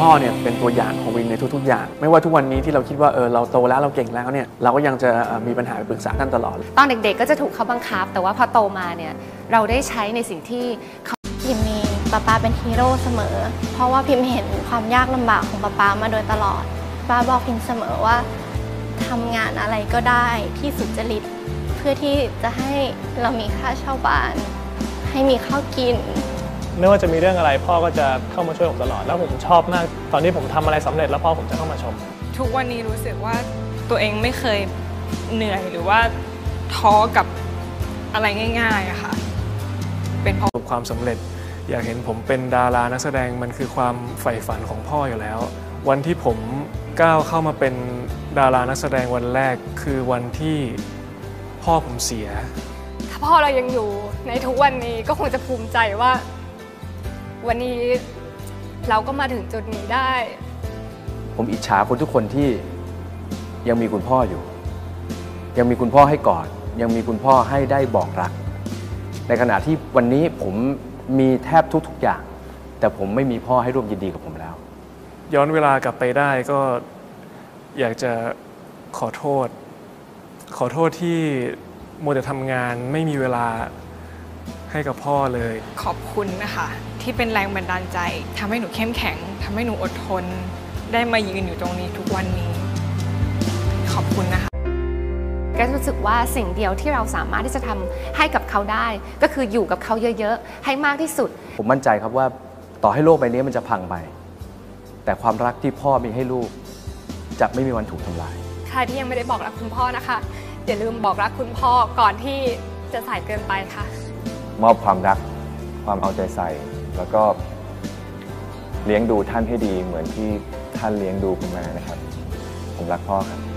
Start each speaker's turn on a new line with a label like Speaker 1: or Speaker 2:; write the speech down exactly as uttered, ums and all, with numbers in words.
Speaker 1: พ่อเนี่ยเป็นตัวอย่างของวินในทุกๆอย่างไม่ว่าทุกวันนี้ที่เราคิดว่าเออเราโตแล้วเราเก่งแล้วเนี่ยเราก็ยังจะมีปัญหาไปปรึกษาท่านตลอด
Speaker 2: ตอนเด็กๆก็จะถูกเขาบังคับแต่ว่าพอโตมาเนี่ยเราได้ใช้ในสิ่งที่เขา
Speaker 3: พิมมีป๊าป๊าเป็นฮีโร่เสมอเพราะว่าพิมเห็นความยากลำบากของป๊าป๊ามาโดยตลอดป๊าบอกพิมเสมอว่าทำงานอะไรก็ได้ที่สุจริตเพื่อที่จะให้เรามีค่าเช่าบ้านให้มีข้าวกิน
Speaker 4: ไม่ว่าจะมีเรื่องอะไรพ่อก็จะเข้ามาช่วยผมตลอดแล้วผมชอบมากตอนที่ผมทำอะไรสำเร็จแล้วพ่อผมจะเข้ามาชม
Speaker 5: ทุกวันนี้รู้สึกว่าตัวเองไม่เคยเหนื่อยหรือว่าท้อกับอะไรง่ายๆอะค่ะเป็นเพราะ
Speaker 4: ความสำเร็จอยากเห็นผมเป็นดารานักแสดงมันคือความใฝ่ฝันของพ่ออยู่แล้ววันที่ผมก้าวเข้ามาเป็นดารานักแสดงวันแรกคือวันที่พ่อผมเสีย
Speaker 5: ถ้าพ่อเรายังอยู่ในทุกวันนี้ก็คงจะภูมิใจว่าวันนี้เราก็มาถึงจุดนี้ได้
Speaker 6: ผมอิจฉาคนทุกคนที่ยังมีคุณพ่ออยู่ยังมีคุณพ่อให้กอดยังมีคุณพ่อให้ได้บอกรักในขณะที่วันนี้ผมมีแทบทุกๆอย่างแต่ผมไม่มีพ่อให้ร่วมยินดีกับผมแล้ว
Speaker 4: ย้อนเวลากลับไปได้ก็อยากจะขอโทษขอโทษที่มัวแต่ทำงานไม่มีเวลาให้กับพ่อเลย
Speaker 5: ขอบคุณนะคะที่เป็นแรงบันดาลใจทำให้หนูเข้มแข็งทำให้หนูอดทนได้มายืนอยู่ตรงนี้ทุกวันนี้ขอบคุณนะคะ
Speaker 2: แกรู้สึกว่าสิ่งเดียวที่เราสามารถที่จะทำให้กับเขาได้ก็คืออยู่กับเขาเยอะๆให้มากที่สุด
Speaker 6: ผมมั่นใจครับว่าต่อให้โลกใบนี้มันจะพังไปแต่ความรักที่พ่อมีให้ลูกจะไม่มีวันถูกทำลาย
Speaker 5: ใครที่ยังไม่ได้บอกรักคุณพ่อนะคะอย่าลืมบอกรักคุณพ่อก่อนที่จะสายเกินไปค่ะ
Speaker 7: มอบความรักความเอาใจใส่แล้วก็เลี้ยงดูท่านให้ดีเหมือนที่ท่านเลี้ยงดูคุณมานะครับผมรักพ่อครับ